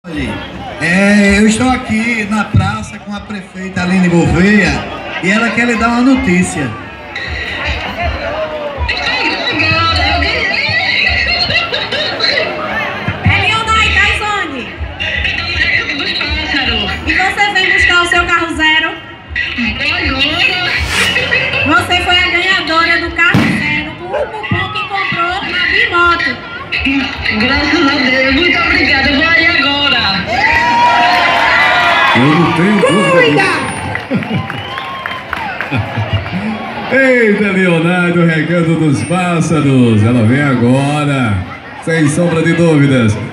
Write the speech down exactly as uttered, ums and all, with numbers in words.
É, eu estou aqui na praça com a prefeita Aline Gouveia e ela quer lhe dar uma notícia. É Leonai Caizone. E você vem buscar o seu carro zero? Você foi a ganhadora do carro zero com o cupom que comprou na Bimoto. Graças a Deus, muito obrigada. Eu vou aí agora. Eu não tenho dúvida. Eita, Leonardo, Recanto dos Pássaros. Ela vem agora, sem sombra de dúvidas.